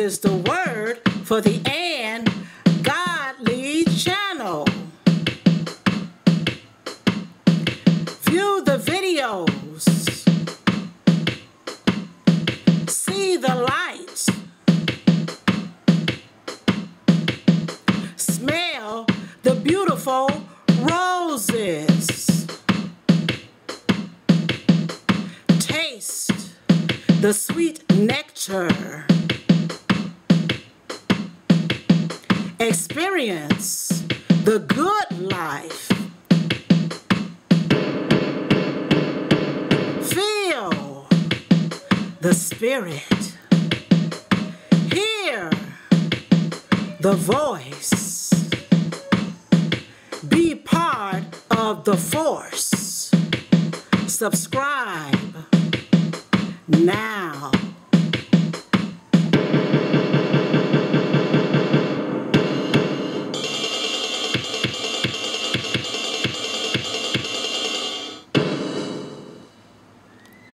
is the word for the And Godly channel. View the videos. See the light. Smell the beautiful roses. Taste the sweet nectar. Experience the good life. Feel the Spirit. Hear the voice. Be part of the force. Subscribe now.